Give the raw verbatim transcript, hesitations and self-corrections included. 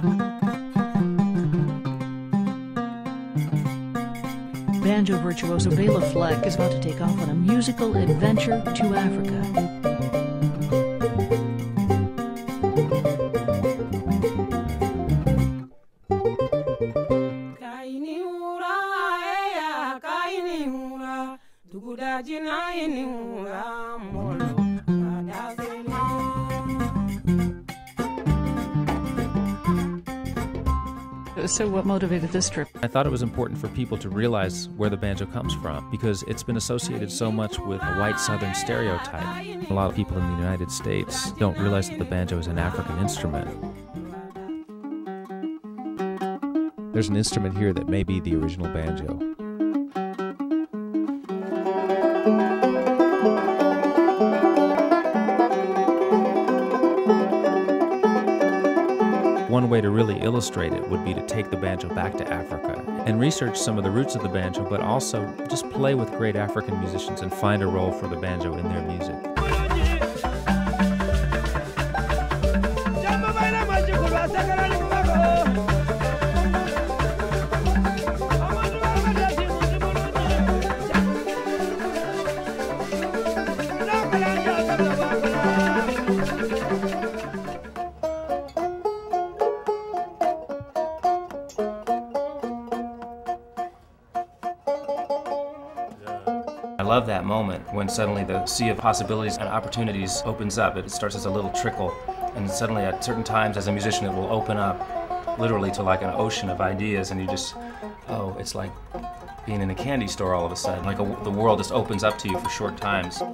Banjo virtuoso Béla Fleck is about to take off on a musical adventure to Africa. So what motivated this trip? I thought it was important for people to realize where the banjo comes from because it's been associated so much with a white Southern stereotype. A lot of people in the United States don't realize that the banjo is an African instrument. There's an instrument here that may be the original banjo. One way to really illustrate it would be to take the banjo back to Africa and research some of the roots of the banjo, but also just play with great African musicians and find a role for the banjo in their music. I love that moment when suddenly the sea of possibilities and opportunities opens up. It starts as a little trickle, and suddenly at certain times as a musician it will open up literally to like an ocean of ideas, and you just, oh, it's like being in a candy store all of a sudden. Like a, the world just opens up to you for short times.